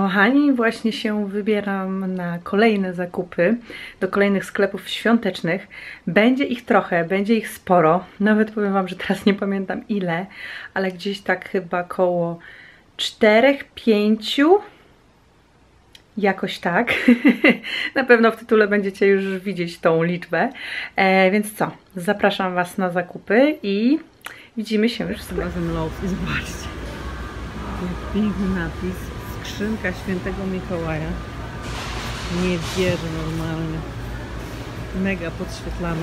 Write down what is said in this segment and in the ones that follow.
kochani, właśnie się wybieram na kolejne zakupy, do kolejnych sklepów świątecznych. Będzie ich trochę, będzie ich sporo. Nawet powiem wam, że teraz nie pamiętam ile, ale gdzieś tak chyba koło 4-5. Jakoś tak. Na pewno w tytule będziecie już widzieć tą liczbę. Więc co? Zapraszam was na zakupy i widzimy się już z razem Lowe's. I zobaczcie, jak piękny napis. Skrzynka Świętego Mikołaja. Nie wierzę normalnie. Mega podświetlana.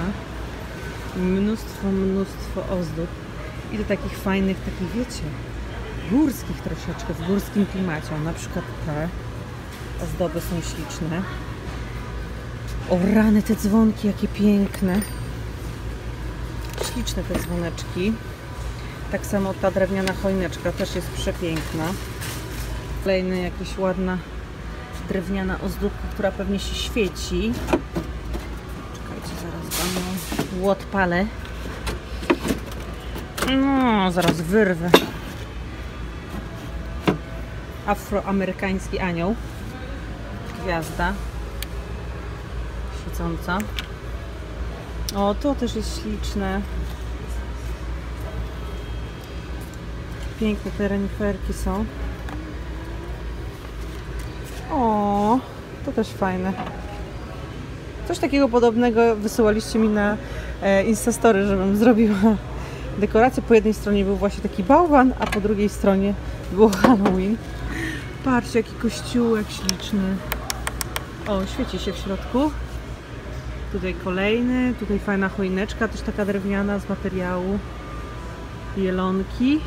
Mnóstwo ozdób. I do takich fajnych, takich wiecie, górskich troszeczkę, w górskim klimacie. Na przykład te ozdoby są śliczne. O rany, te dzwonki, jakie piękne. Śliczne te dzwoneczki. Tak samo ta drewniana choineczka też jest przepiękna. Kolejna jakaś ładna drewniana ozdóbka, która pewnie się świeci. Czekajcie, zaraz wam odpalę. No, zaraz wyrwę. Afroamerykański anioł. Gwiazda. Świecąca. O, to też jest śliczne. Piękne te reniferki są. O, to też fajne. Coś takiego podobnego wysyłaliście mi na Instastory, żebym zrobiła dekorację. Po jednej stronie był właśnie taki bałwan, a po drugiej stronie było Halloween. Patrzcie, jaki kościółek śliczny. O, świeci się w środku. Tutaj kolejny, tutaj fajna choineczka, też taka drewniana z materiału. Jelonki.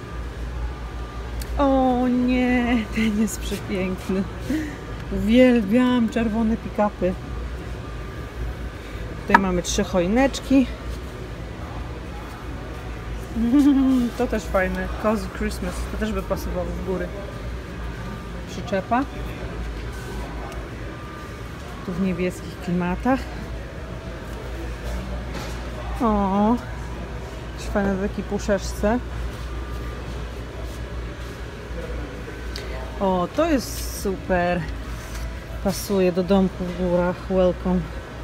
O nie, ten jest przepiękny. Uwielbiam czerwone pick-upy. Tutaj mamy 3 choineczki. To też fajne. Cozy Christmas. To też by pasowało w góry. Przyczepa. Tu w niebieskich klimatach. O, jakieś fajne w takiej puszeczce. O, to jest super. Pasuje do domku w górach. Welcome.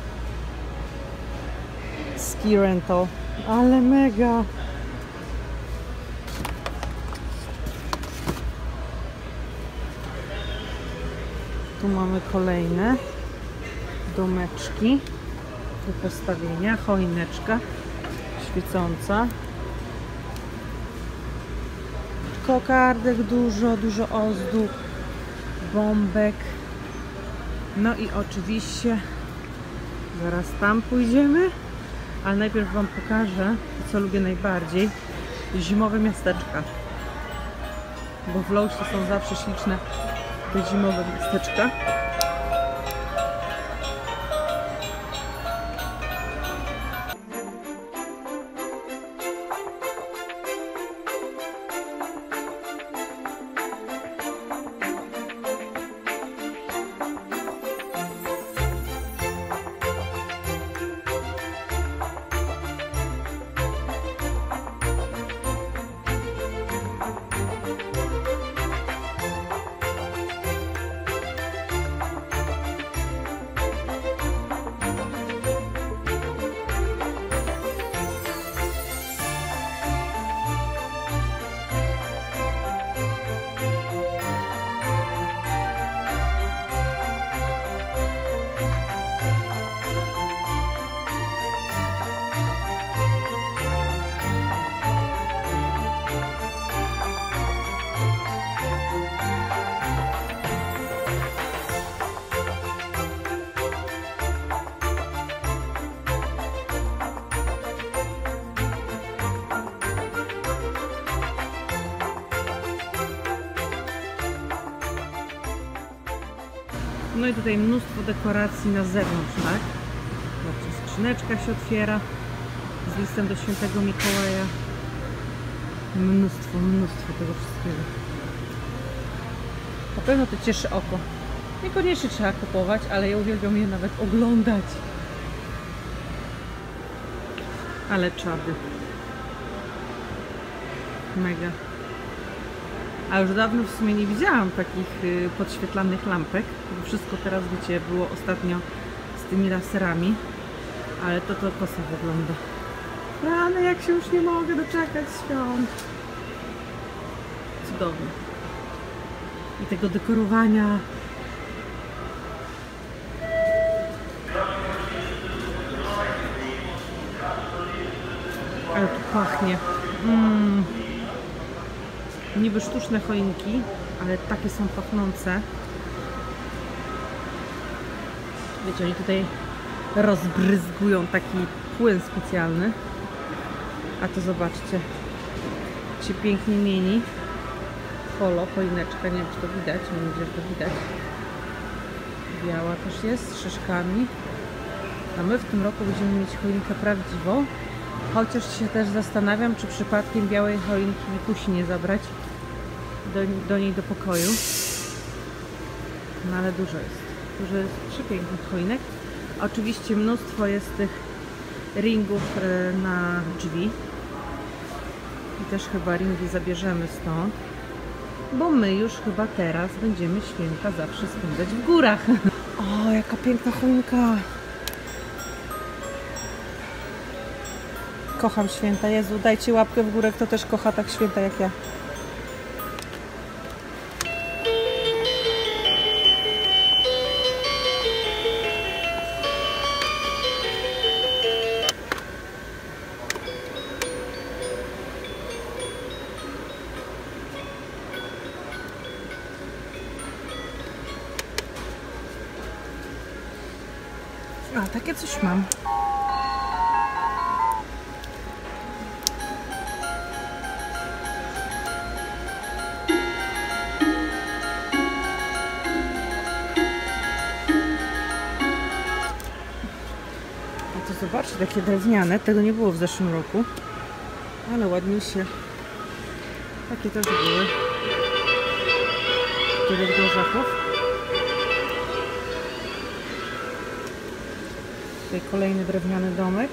Ski rental. Ale mega. Tu mamy kolejne domeczki do postawienia. Choineczka świecąca. Kokardek dużo ozdób, bombek. No i oczywiście zaraz tam pójdziemy, ale najpierw wam pokażę to, co lubię najbardziej. Zimowe miasteczka. Bo w Lowe'sie są zawsze śliczne te zimowe miasteczka. No i tutaj mnóstwo dekoracji na zewnątrz, tak? Zobaczcie, skrzyneczka się otwiera z listem do Świętego Mikołaja. Mnóstwo tego wszystkiego. Na pewno to cieszy oko. Niekoniecznie trzeba kupować, ale ja uwielbiam je nawet oglądać. Ale czady. Mega. A już dawno w sumie nie widziałam takich podświetlanych lampek, bo wszystko teraz, wiecie, było ostatnio z tymi laserami, ale to kosa wygląda. Rany, jak się już nie mogę doczekać świąt. Cudownie. I tego dekorowania. Ale tu pachnie. Niby sztuczne choinki, ale takie są pachnące. Wiecie, oni tutaj rozbryzgują taki płyn specjalny. A to zobaczcie, się pięknie mieni. Polo, choineczka, nie wiem, czy to widać, mam nadzieję, że to widać. Biała też jest, z szyszkami. A my w tym roku będziemy mieć choinkę prawdziwą. Chociaż się też zastanawiam, czy przypadkiem białej choinki Wikusi nie zabrać do niej do pokoju. No ale dużo jest przepięknych choinek. Oczywiście mnóstwo jest tych ringów na drzwi. I też chyba ringi zabierzemy stąd. Bo my już chyba teraz będziemy święta zawsze spędzać w górach. O, jaka piękna choinka. Kocham święta. Jezu, dajcie łapkę w górę, kto też kocha tak święta jak ja. A, takie coś mam. A to zobaczcie, takie drewniane. Tego nie było w zeszłym roku. Ale ładnie się. Takie też były. Kiedyś do orzechów. Tutaj kolejny drewniany domek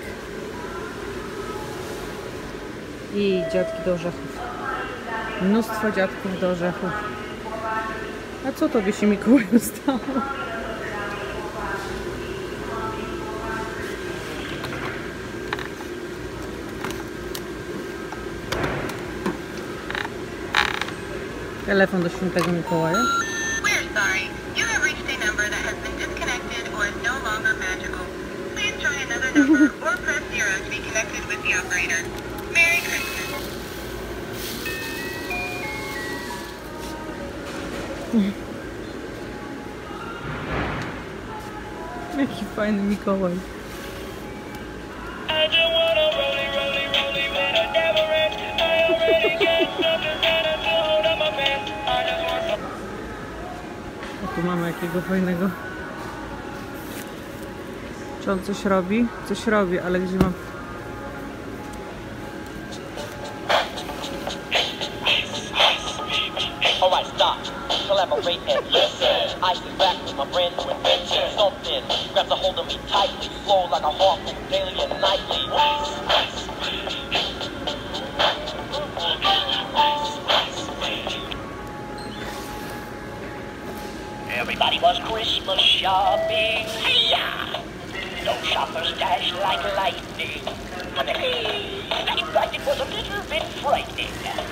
i dziadki do orzechów. Mnóstwo dziadków do orzechów. A co tobie się, Mikołaju, stało? Telefon do świętego Mikołaja. Or press 0 to be connected with the operator. Merry Christmas. Jaki fajny Mikołaj. A tu mamy jakiego fajnego. Czy on coś robi? Coś robi, ale gdzie mam... Alright, stop. Collaborate and listen. I sit back with my brand new invention. Something grabs a hold of me tightly, flow like a harpoon daily and nightly. Everybody was Christmas shopping. Hey-ya! No shoppers dash like lightning. In fact, it was a little bit frightening.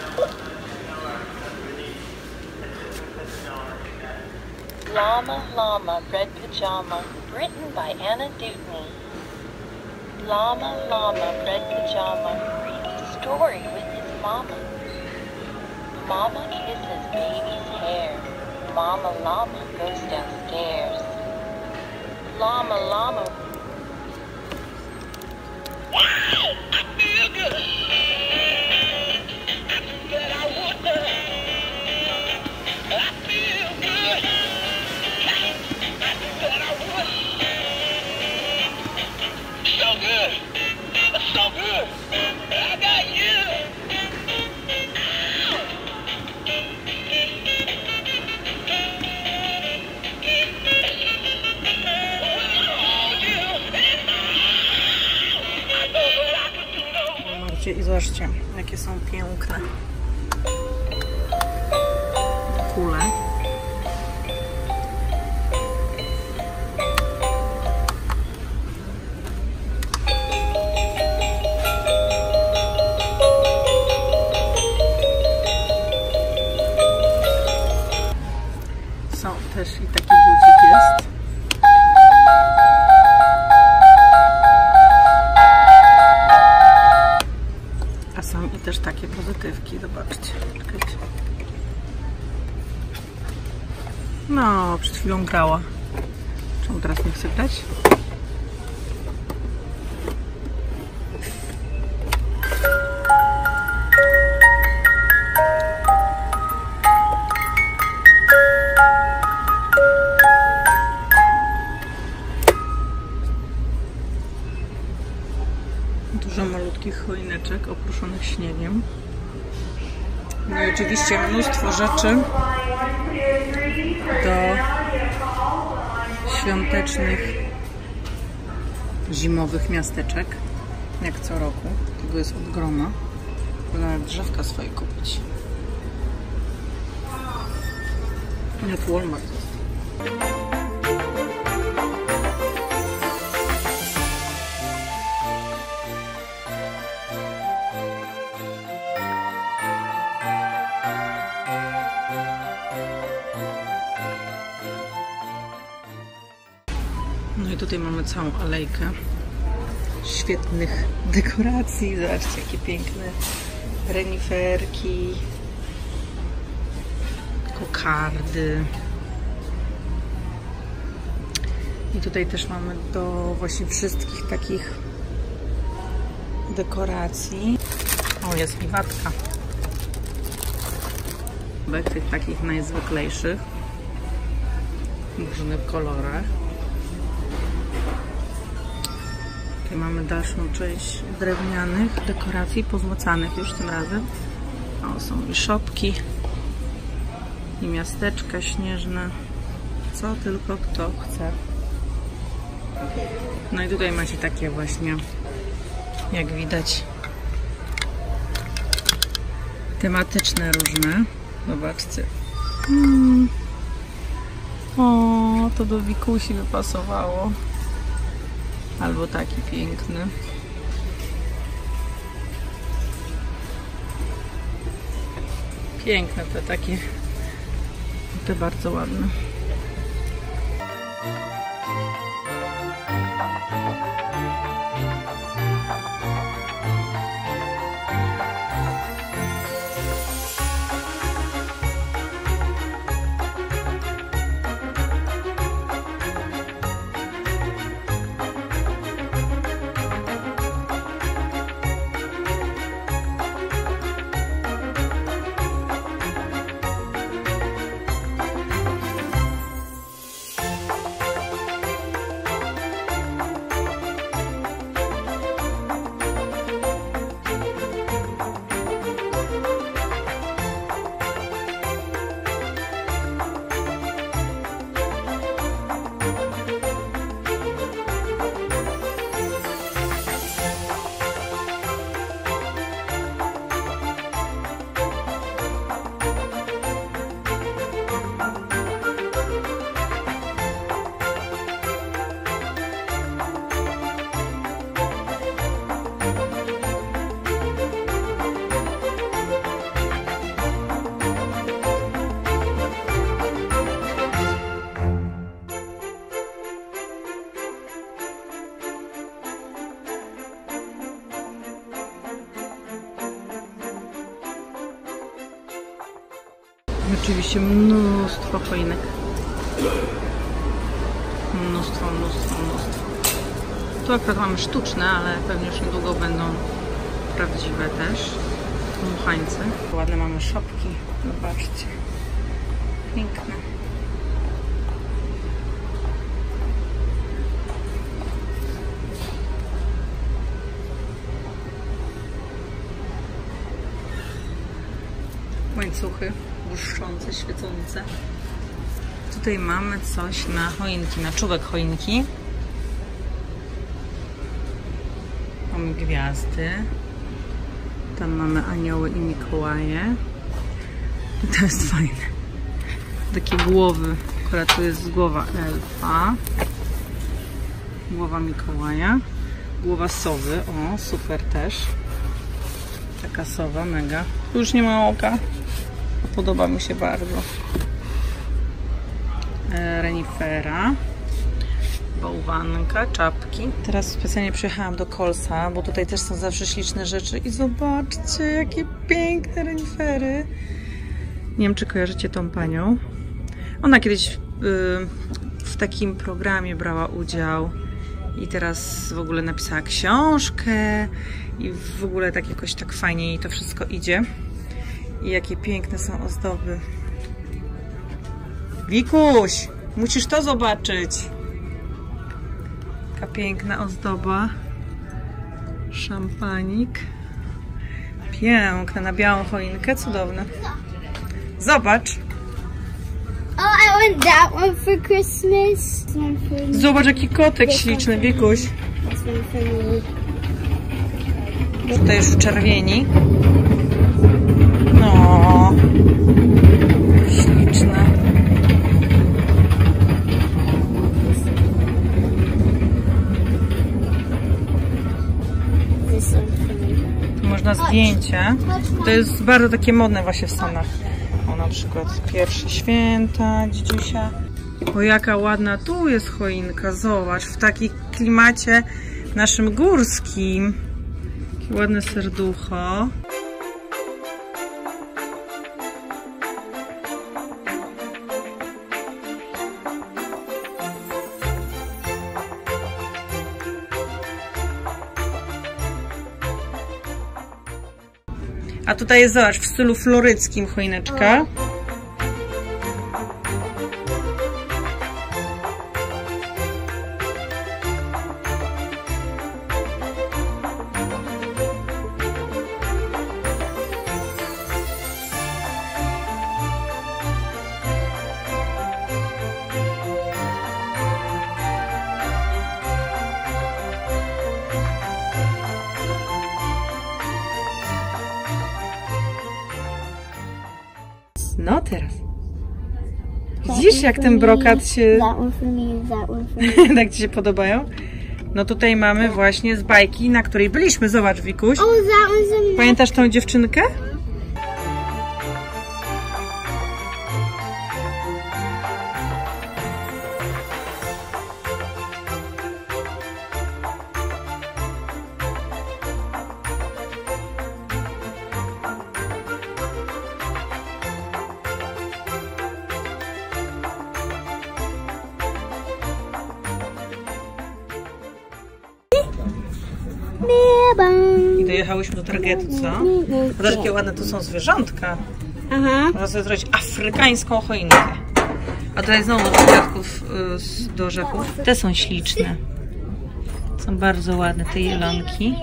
Llama, Llama, Red Pajama, written by Anna Dewdney. Llama, Llama, Red Pajama, reads a story with his mama. Mama kisses baby's hair. Mama Llama goes downstairs. Llama, Llama. I feel good. But I want to. I feel good. But I want. So good. So good. I got you. I zobaczcie, jakie są piękne. kule. Są też i taki budzik jest. A są i też takie pozytywki, zobaczcie. Czekajcie. No, przed chwilą grała. Czemu teraz nie chce grać? Dużo malutkich choineczek opruszonych śniegiem. No i oczywiście mnóstwo rzeczy do świątecznych, zimowych miasteczek, jak co roku. Tego jest od groma. Można nawet drzewka swoje kupić. Jak Walmart jest. No i tutaj mamy całą alejkę świetnych dekoracji. Zobaczcie, jakie piękne reniferki, kokardy. I tutaj też mamy do właśnie wszystkich takich dekoracji. O, jest wiwatka. Tych takich najzwyklejszych w różnych kolorach. Tutaj mamy dalszą część drewnianych dekoracji, pozłacanych już tym razem. O, są i szopki, i miasteczka śnieżne, co tylko kto chce. No i tutaj macie takie właśnie, jak widać, tematyczne różne. Zobaczcie. O, to do Wikusi by pasowało. Albo taki piękny. Piękne te takie. Te bardzo ładne. Oczywiście mnóstwo choinek. Mnóstwo. Tu akurat mamy sztuczne, ale pewnie już niedługo będą prawdziwe też. Dmuchańce. Ładne mamy szopki. Zobaczcie. Piękne. Łańcuchy błyszczące, świecące. Tutaj mamy coś na choinki, na czubek choinki. Mamy gwiazdy. Tam mamy anioły i Mikołaje. I to jest fajne. takie głowy. Akurat to jest głowa elfa. Głowa Mikołaja. Głowa sowy. O, super też. Taka sowa, mega. Tu już nie ma oka. Podoba mi się bardzo. Renifera. Bałwanka, czapki. Teraz specjalnie przyjechałam do Colesa, bo tutaj też są zawsze śliczne rzeczy. I zobaczcie, jakie piękne renifery. Nie wiem, czy kojarzycie tą panią. Ona kiedyś w takim programie brała udział i teraz w ogóle napisała książkę i w ogóle tak jakoś tak fajnie jej to wszystko idzie. I jakie piękne są ozdoby. Wikuś, musisz to zobaczyć. Taka piękna ozdoba. Szampanik. Piękna, na białą choinkę, cudowne. Zobacz. Oh, I want that one for Christmas. This one for me. Zobacz, jaki kotek śliczny, Wikuś. This one for me. Tutaj już w czerwieni. No, śliczne. This one for me. Tu można zdjęcia. To jest bardzo takie modne właśnie w Stanach. O, na przykład pierwsze święta, dzidziusia. O, jaka ładna tu jest choinka. Zobacz, w takim klimacie naszym górskim. Takie ładne serducho. A tutaj jest, zobacz, w stylu floryckim choineczka. No teraz. Widzisz, jak ten brokat się... That one for me, that one for me. tak ci się podobają? No tutaj mamy właśnie z bajki, na której byliśmy. Zobacz, Wikuś. Oh, that one's a Pamiętasz tą dziewczynkę? I dojechałyśmy do Targetu, co? Zobacz, jakie ładne tu są zwierzątka. Aha. Można sobie zrobić afrykańską choinkę. A tutaj znowu do kwiatków, do orzechów. Te są śliczne. Są bardzo ładne te jelonki.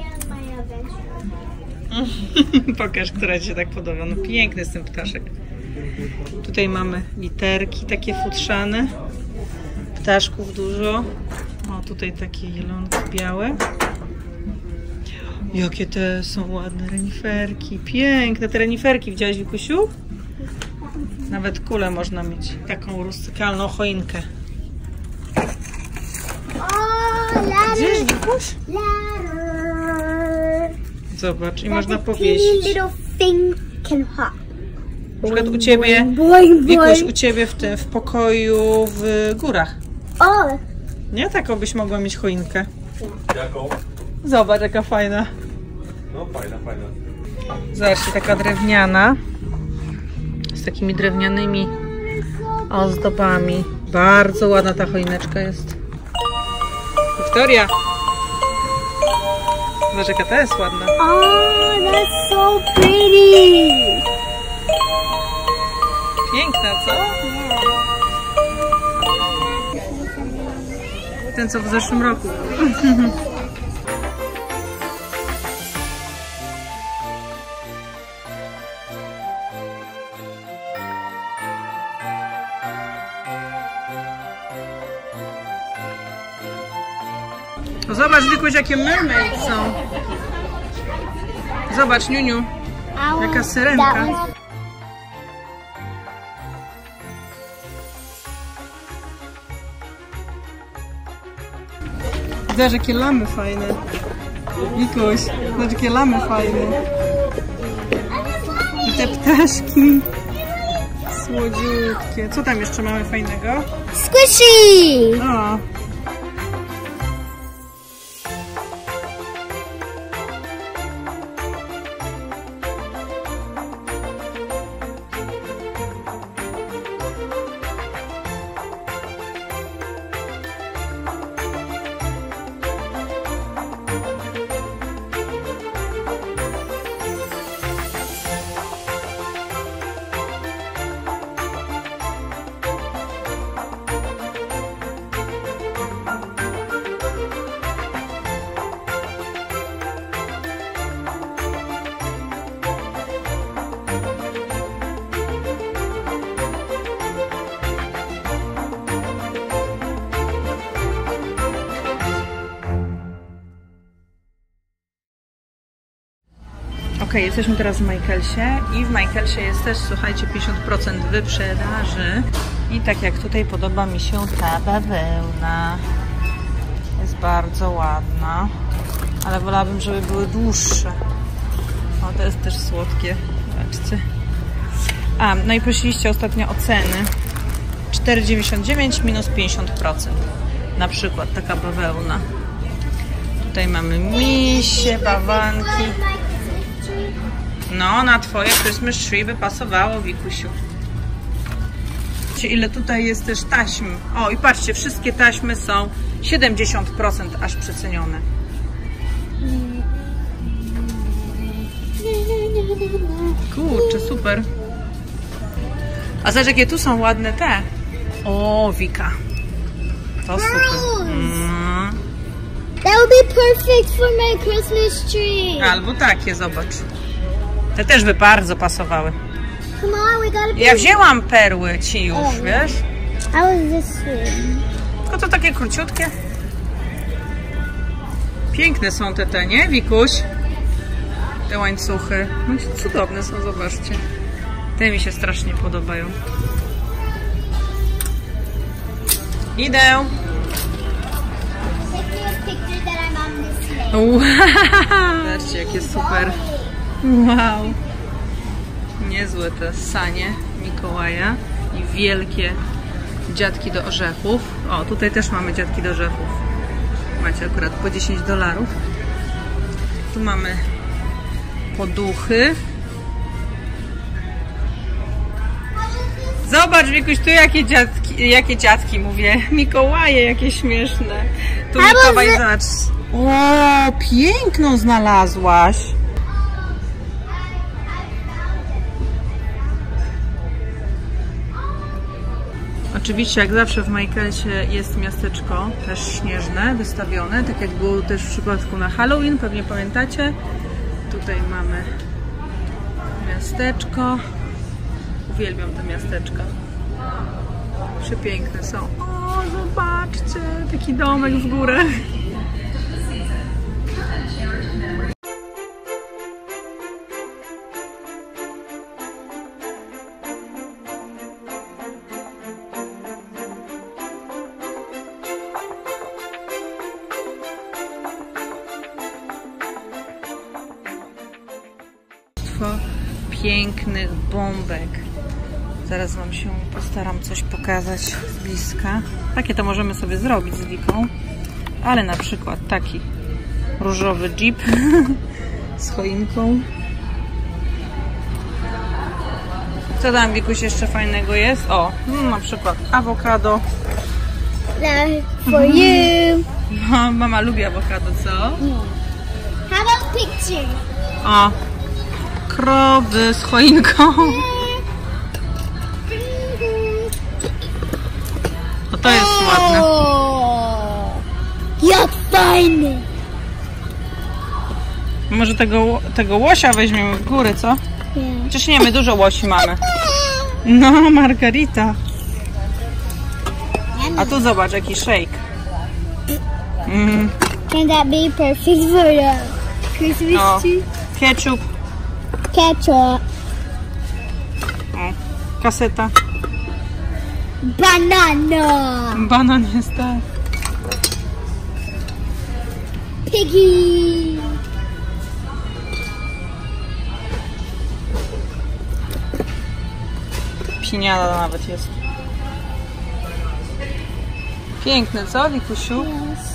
Pokaż, która ci się tak podoba. No piękny jest ten ptaszek. Tutaj mamy literki takie futrzane. Ptaszków dużo. O, tutaj takie jelonki białe. Jakie te są ładne reniferki. Piękne te reniferki. Widziałaś, Wikusiu? Nawet kulę można mieć. Taką rustykalną choinkę. Gdzieś, Wikuś? Zobacz, i można powieścić. Na przykład u ciebie, Wikuś, u ciebie w pokoju w górach. O! Nie? Taką byś mogła mieć choinkę. Jaką? Zobacz, jaka fajna. No fajna, fajna. Zobaczcie, taka drewniana. Z takimi drewnianymi ozdobami. Bardzo ładna ta choineczka jest. Wiktoria! Zobacz, jaka ta jest ładna. Oh, that's so pretty! Piękna, co? Ten, co w zeszłym roku. No zobacz, Wikuś, jakie mermaids są. Zobacz, Niuniu, jaka syrenka. Zobacz, jakie lamy fajne. Wikuś, zobacz, jakie lamy fajne. I te ptaszki. Słodziutkie. Co tam jeszcze mamy fajnego? Squishy! O. Okej, jesteśmy teraz w Michaelsie i w Michaelsie jest też, słuchajcie, 50% wyprzedaży. I tak jak tutaj podoba mi się ta bawełna. Jest bardzo ładna, ale wolałabym, żeby były dłuższe. O, to jest też słodkie, zobaczcie. A, no i prosiliście ostatnio o ceny. 4,99 minus 50%. Na przykład taka bawełna. Tutaj mamy misie, bawanki. No, na twoje Christmas tree by pasowało, Wikusiu. Ile tutaj jest też taśm. O, i patrzcie, wszystkie taśmy są 70% aż przecenione. Kurczę, super. A zobacz, jakie tu są ładne te. O, Wika. To super. That would be perfect for my Christmas tree. Albo takie, zobacz. Te też by bardzo pasowały. Come on, we gotta Ja wzięłam perły ci już, wiesz? I was this one. Tylko to takie króciutkie. Piękne są te, nie, Wikuś? Te łańcuchy. No, cudowne są, zobaczcie. Te mi się strasznie podobają. Idę. Zobaczcie, jakie super. Wow. Niezłe te sanie Mikołaja i wielkie dziadki do orzechów. O, tutaj też mamy dziadki do orzechów. Macie akurat po $10. Tu mamy poduchy. Zobacz, Wikuś, tu jakie dziadki, mówię. Mikołaje, jakie śmieszne. Tu Mikołaj, zobacz. O, piękną znalazłaś. Oczywiście, jak zawsze w Michaelsie jest miasteczko też śnieżne, wystawione, tak jak było też w przypadku na Halloween, pewnie pamiętacie. Tutaj mamy miasteczko. Uwielbiam te miasteczka. Przepiękne są. O, zobaczcie, taki domek w górę. Pięknych bombek. Zaraz wam się postaram coś pokazać z bliska. Takie to możemy sobie zrobić z Wiką, ale na przykład taki różowy jeep z choinką. Co tam, Wikuś, jeszcze fajnego jest? O, na przykład awokado. For you. No, mama lubi awokado, co? How about picture? O, krowy z choinką. O, to jest ładne. Jak fajny. Może tego łosia weźmiemy w górę, co? Yeah. Przecież nie, my dużo łosi mamy. No, margarita. A tu zobacz, jaki shake. Can that be perfect for the Christmas tree? Ketchup. Ketchup. O, kaseta. Banana. Banan jest, tak. Piggy! Piniata nawet jest. Piękne, co, Wikusiu? Yes.